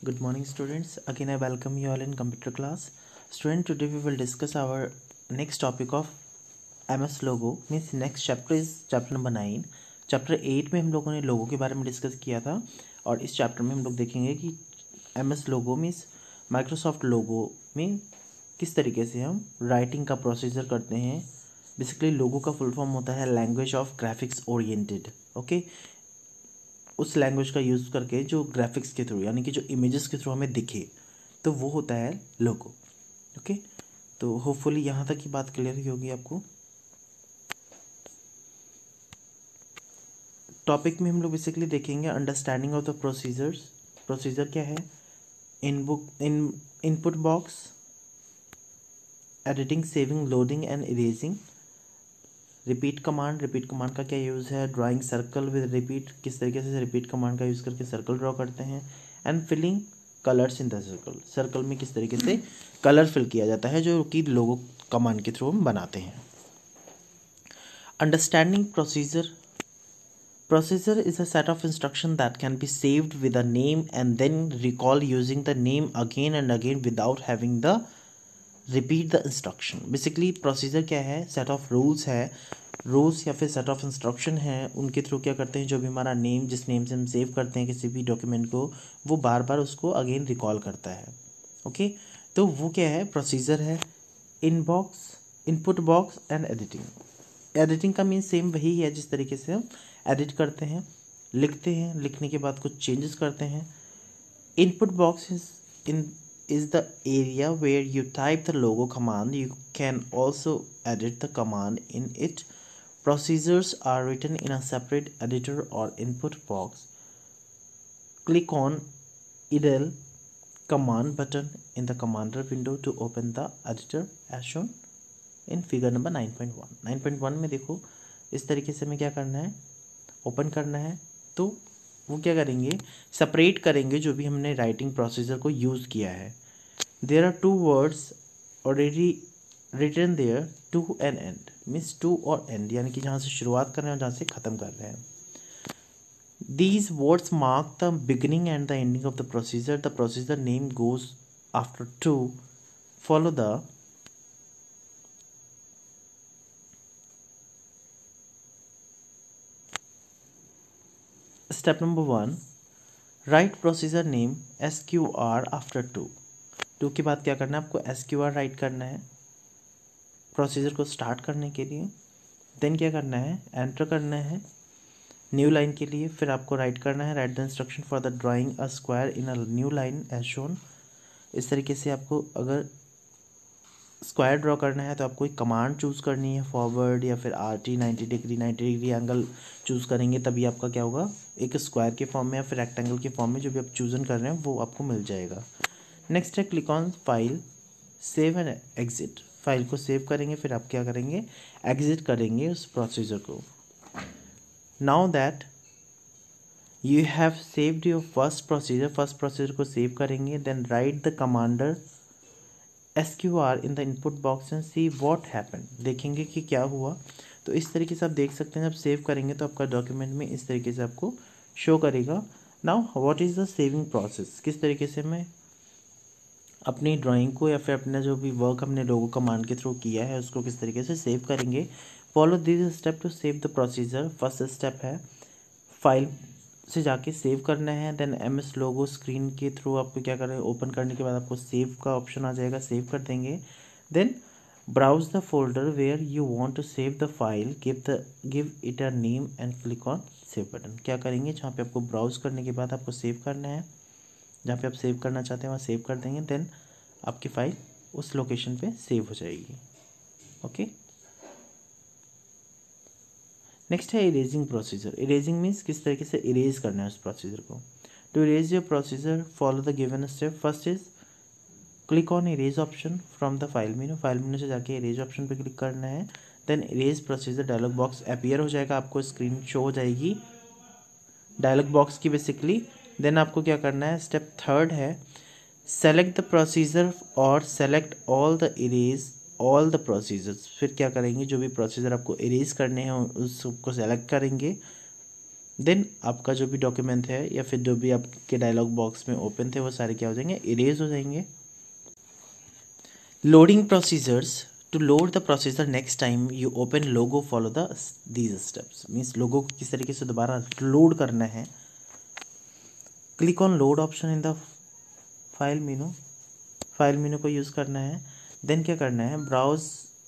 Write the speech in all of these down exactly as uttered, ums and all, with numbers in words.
Good morning, students. Again, I welcome you all in computer class. Student, today we will discuss our next topic of M S logo. Means next chapter is chapter number nine. Chapter eight में हम लोगों ने लोगो के बारे में discuss किया था और इस चैप्टर में हम लोग देखेंगे कि M S logo means Microsoft logo में किस तरीके से हम राइटिंग का प्रोसीजर करते हैं. बेसिकली लोगो का फुल फॉर्म होता है language of graphics oriented. Okay, उस लैंग्वेज का यूज़ करके जो ग्राफिक्स के थ्रू यानी कि जो इमेजेस के थ्रू हमें दिखे तो वो होता है लोगो. ओके, तो होपफुली यहाँ तक की बात क्लियर ही होगी आपको. टॉपिक में हम लोग बेसिकली देखेंगे understanding of the procedures. Procedure क्या है? In book in input box, editing, saving, loading and erasing. Repeat command. Repeat command का क्या यूज़ है? Drawing circle with repeat. किस तरीके से रिपीट कमांड का यूज़ करके सर्कल ड्रॉ करते हैं. And filling colours in the circle. Circle में किस तरीके से कलर फिल किया जाता है जो कि लोगो कमांड के थ्रू हम बनाते हैं. Understanding procedure. Procedure is a set of instruction that can be saved with a name and then recall using the name again and again without having the repeat the instruction. Basically procedure क्या है? Set of rules है. Rules या फिर set of instruction है, उनके through क्या करते हैं, जो भी हमारा नेम जिस नेम से हम सेव करते हैं किसी भी डॉक्यूमेंट को, वो बार बार उसको अगेन रिकॉल करता है. ओके, तो वो क्या है? प्रोसीजर है. Inbox, input box and editing. Editing का मीन सेम वही है जिस तरीके से हम एडिट करते हैं, लिखते हैं, लिखने के बाद कुछ चेंजेस करते हैं. Input box is in is the area where you type the logo command. You can also edit the command in it. Procedures are written in a separate editor or input box. Click on idle command button in the commander window to open the editor as shown in figure number nine point one. nine point one में देखो इस तरीके से हमें क्या करना है, open करना है. तो वो क्या करेंगे, सेपरेट करेंगे जो भी हमने राइटिंग प्रोसीजर को यूज़ किया है. There are two words already written there, to and end. Means to और एंड यानी कि जहाँ से शुरुआत कर रहे हैं और जहाँ से ख़त्म कर रहे हैं. These words mark the beginning and the ending of the procedure. The procedure name goes after to. Follow the step number one. Write procedure name S Q R after to. To के बाद क्या करना है, आपको S Q are right करना है procedure को start करने के लिए. देन क्या करना है, एंटर करना है न्यू लाइन के लिए. फिर आपको राइट करना है write the instruction for the drawing a square in a new line as shown. इस तरीके से आपको अगर स्क्वायर ड्रॉ करना है तो आपको एक कमांड चूज़ करनी है, फॉरवर्ड या फिर R T ninety degree ninety degree angle choose करेंगे तभी आपका क्या होगा, एक स्क्वायर के फॉर्म में या फिर रेक्टेंगल के फॉर्म में जो भी आप चूजन कर रहे हैं वो आपको मिल जाएगा. नेक्स्ट है click on file, save and exit. File को सेव करेंगे, फिर आप क्या करेंगे, एग्जिट करेंगे उस प्रोसीजर को. Now that you have saved your first procedure, first procedure को सेव करेंगे. Then write the commander S Q R in the input box and see what happen. देखेंगे कि क्या हुआ. तो इस तरीके से आप देख सकते हैं, जब सेव करेंगे तो आपका डॉक्यूमेंट में इस तरीके से आपको शो करेगा. Now what is the saving process. किस तरीके से मैं अपनी ड्राइंग को या फिर अपना जो भी वर्क हमने लोगो कमांड के थ्रू किया है उसको किस तरीके से सेव करेंगे. Follow this step to save the procedure. First step है फाइल से जाके सेव करना है. Then M S logo screen के थ्रू आपको क्या करना है, ओपन करने के बाद आपको सेव का ऑप्शन आ जाएगा, सेव कर देंगे. Then browse the folder where you want to save the file, give the give it a name and click on save button. क्या करेंगे, जहाँ पे आपको ब्राउज करने के बाद आपको सेव करना है, जहाँ पे आप सेव करना चाहते हैं वहाँ सेव कर देंगे. देन आपकी फाइल उस लोकेशन पे सेव हो जाएगी. ओके, नेक्स्ट है इरेजिंग प्रोसीजर. इरेजिंग मीन्स किस तरीके से इरेज करना है उस प्रोसीजर को. To erase your procedure follow the given step. First is click on erase option from the file menu. File menu से जाके इरेज ऑप्शन पे क्लिक करना है. Then erase procedure dialog box appear हो जाएगा, आपको स्क्रीन शो हो जाएगी डायलॉग बॉक्स की बेसिकली. देन आपको क्या करना है, स्टेप थर्ड है सेलेक्ट द प्रोसीजर और select all the erase all the procedures. फिर क्या करेंगे, जो भी प्रोसीजर आपको इरेज करने हैं उसको सेलेक्ट करेंगे. देन आपका जो भी डॉक्यूमेंट है या फिर जो भी आपके डायलॉग बॉक्स में ओपन थे वो सारे क्या हो जाएंगे, इरेज हो जाएंगे। Loading procedures, to load the procedure next time you open logo follow the these steps, means logo को किस तरीके से दोबारा लोड करना है। Click on load option in the file menu, file menu को यूज़ करना है। देन क्या करना है, browse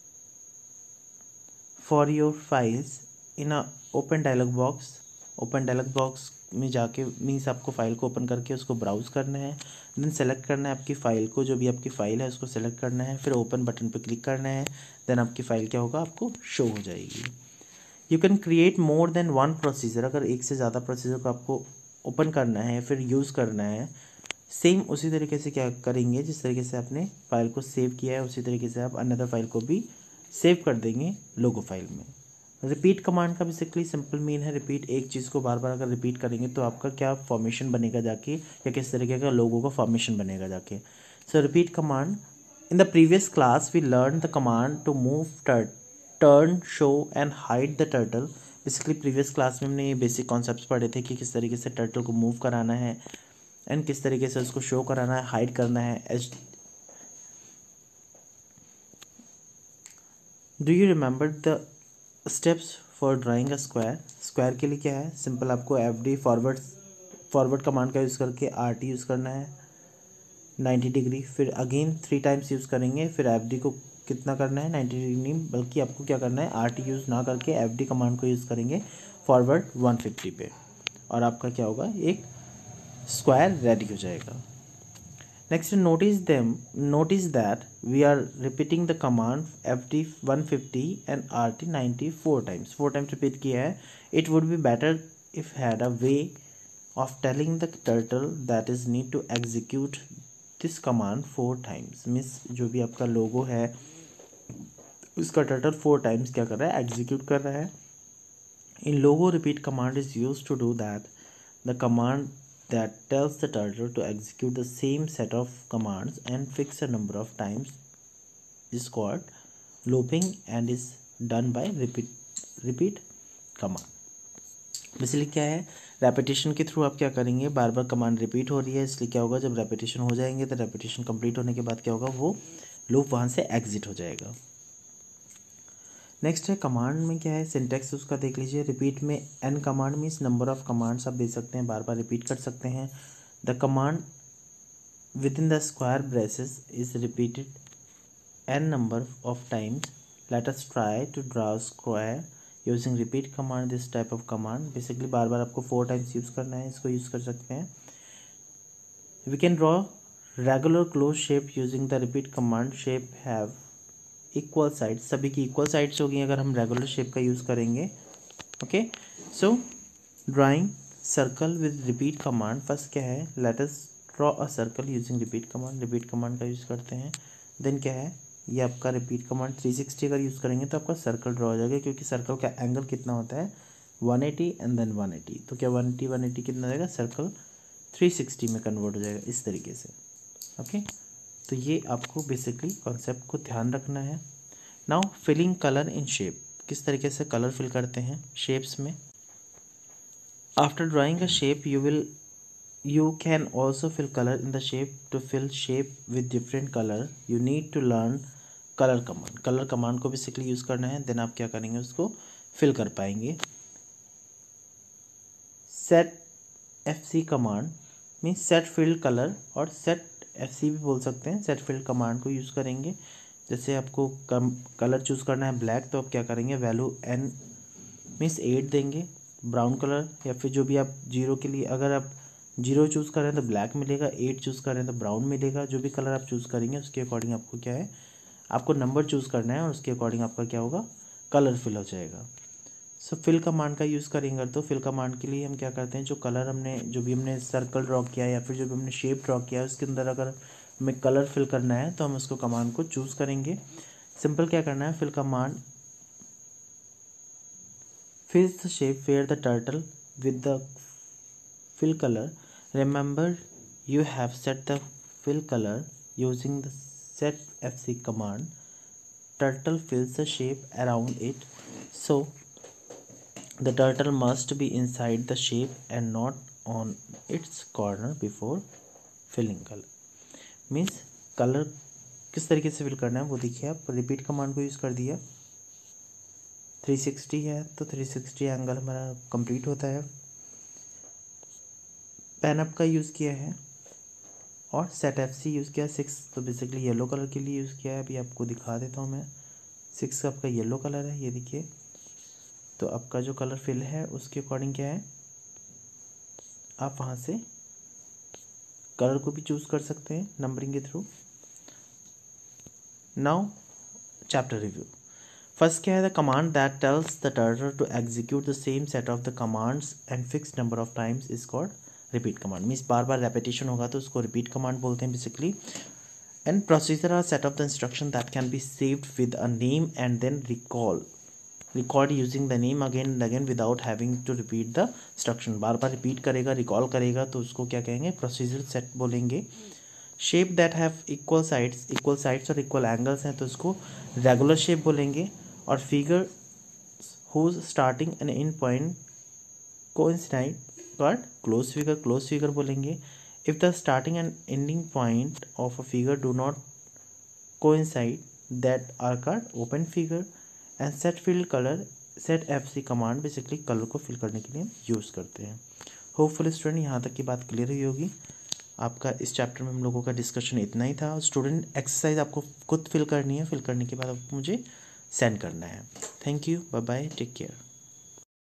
for your files in a open dialog box, open dialog box में जाके मीन्स आपको फाइल को ओपन करके उसको ब्राउज करना है। देन सेलेक्ट करना है आपकी फ़ाइल को, जो भी आपकी फ़ाइल है उसको सेलेक्ट करना है, फिर ओपन बटन पर क्लिक करना है। देन आपकी फ़ाइल क्या होगा, आपको शो हो जाएगी। You can create more than one procedure, अगर एक से ज़्यादा प्रोसीजर को आपको ओपन करना है फिर यूज़ करना है, सेम उसी तरीके से क्या करेंगे, जिस तरीके से आपने फाइल को सेव किया है उसी तरीके से आप अनदर फाइल को भी सेव कर देंगे लोगो फाइल में। रिपीट कमांड का बेसिकली सिंपल मीन है रिपीट, एक चीज़ को बार बार अगर रिपीट करेंगे तो आपका क्या फॉर्मेशन बनेगा जाके, या किस तरीके का लोगो का फॉर्मेशन बनेगा जाके। So repeat command, in the previous class we learn the command to move turn show and hide the turtle. Basically previous class में हमने ये बेसिक कॉन्सेप्ट्स पढ़े थे कि किस तरीके से टर्टल को मूव कराना है एंड किस तरीके से उसको शो कराना है, हाइड करना है। एच do you remember the steps for drawing a square, square के लिए क्या है, सिंपल आपको F D forward forward command का यूज़ करके आर टी यूज़ करना है नाइन्टी डिग्री, फिर अगेन थ्री टाइम्स यूज़ करेंगे, फिर एफ डी को कितना करना है नाइन्टी डिग्री नहीं, बल्कि आपको क्या करना है आर टी यूज़ ना करके एफ डी कमांड को यूज़ करेंगे फॉरवर्ड वन फिफ्टी पे, और आपका क्या होगा, एक स्क्वायर रेडी हो जाएगा। Next, notice them. Notice that we are repeating the command F D one fifty and R T ninety four times. Four times repeat किया है. It would be better if had a way of telling the turtle that is need to execute this command four times. Means जो भी आपका लोगो है उसका turtle four times क्या कर रहा है, execute कर रहा है. In logo repeat command is used to do that. The command that tells the turtle to execute the same set of commands and fix a number of times is called looping and is done by repeat repeat command. Basically क्या है, repetition के through आप क्या करेंगे, बार बार command repeat हो रही है, इसलिए क्या होगा, जब रेपिटेशन हो जाएंगे तो रेपिटेशन कंप्लीट होने के बाद क्या होगा, वो लूप वहाँ से एग्जिट हो जाएगा। नेक्स्ट है कमांड में क्या है, सिंटेक्स उसका देख लीजिए। रिपीट में N command means number of commands आप दे सकते हैं, बार बार रिपीट कर सकते हैं। The command with in the square braces is repeated N number of times. Let us try to draw square using repeat command. This type of command basically बार बार आपको फोर टाइम्स यूज़ करना है, इसको use कर सकते हैं। We can draw regular close shape using the repeat command. Shape have equal sides, सभी की इक्वल साइड्स होगी अगर हम रेगुलर शेप का यूज़ करेंगे। Okay, so drawing circle with repeat command. First क्या है, let us draw a circle using repeat command. Repeat command का यूज़ करते हैं। देन क्या है, ये आपका रिपीट कमांड थ्री सिक्सटी अगर यूज़ करेंगे तो आपका सर्कल ड्रॉ हो जाएगा, क्योंकि सर्कल का एंगल कितना होता है one eighty and then one eighty, तो क्या वन एटी वन एटी कितना हो जाएगा, सर्कल थ्री सिक्सटी में कन्वर्ट हो जाएगा इस तरीके से। Okay okay? तो ये आपको बेसिकली कॉन्सेप्ट को ध्यान रखना है। Now filling colour in shape, किस तरीके से कलर फिल करते हैं शेप्स में। After drawing a shape you will you can also fill colour in the shape. To fill shape with different colour you need to learn colour command. Colour command को basically use करना है, then आप क्या करेंगे, उसको fill कर पाएंगे। Set F C command means set field colour, और सेट एफ सी भी बोल सकते हैं। सेट फील्ड कमांड को यूज़ करेंगे, जैसे आपको कम कलर चूज़ करना है ब्लैक, तो आप क्या करेंगे, वैल्यू एन मीन्स एट देंगे। ब्राउन कलर या फिर जो भी आप जीरो के लिए, अगर आप जीरो चूज़ करें तो ब्लैक मिलेगा, एट चूज़ करें तो ब्राउन मिलेगा। जो भी कलर आप चूज़ करेंगे उसके अकॉर्डिंग आपको क्या है, आपको नंबर चूज़ करना है और उसके अकॉर्डिंग आपका क्या होगा, कलर फिल हो जाएगा। सो फिल कमांड का यूज़ करेंगे तो फिल कमांड के लिए हम क्या करते हैं, जो कलर हमने जो भी हमने सर्कल ड्रॉ किया या फिर जो भी हमने शेप ड्रॉ किया है उसके अंदर अगर हमें कलर फिल करना है तो हम उसको कमांड को चूज़ करेंगे। सिंपल क्या करना है, fill command fill the shape where the turtle with the fill colour. Remember you have set the fill colour using the set F C command. Turtle fills the shape around it. So the turtle must be inside the shape and not on its corner before filling colour. Means colour किस तरीके से fill करना है वो देखिए आप। Repeat command को use कर दिया, थ्री सिक्सटी है तो थ्री सिक्सटी एंगल हमारा कंप्लीट होता है। पेन अप का यूज़ किया है और सेट एफ सी यूज़ किया। सिक्स तो बेसिकली येलो कलर के लिए यूज़ किया है, अभी आपको दिखा देता हूँ मैं। सिक्स का आपका येलो कलर है, ये देखिए। तो आपका जो कलर फिल है उसके अकॉर्डिंग क्या है, आप वहाँ से कलर को भी चूज़ कर सकते हैं नंबरिंग के through. Now chapter review. First क्या है, the command that tells the turtle to execute the same set of the commands and fix number of times is called repeat command. Means बार बार repetition होगा तो उसको repeat command बोलते हैं basically. And procedure are set of the instruction that can be saved with a name and then recall record using the name again and again without having to repeat the instruction. बार बार repeat करेगा, recall करेगा तो उसको क्या कहेंगे, procedure set बोलेंगे। Shape that have equal sides, equal sides और इक्वल एंगल्स हैं तो उसको रेगुलर शेप बोलेंगे। और figure whose starting and end point coincide called close figure, close figure बोलेंगे। if the starting and ending point of a figure do not coincide that are called open figure। and set fill color, set fc command basically colour को fill करने के लिए use करते हैं। Hopeful student यहाँ तक की बात क्लियर हुई होगी। आपका इस चैप्टर में हम लोगों का डिस्कशन इतना ही था। स्टूडेंट एक्सरसाइज आपको खुद फिल करनी है, फिल करने के बाद आपको मुझे सेंड करना है। Thank you, bye bye, take care.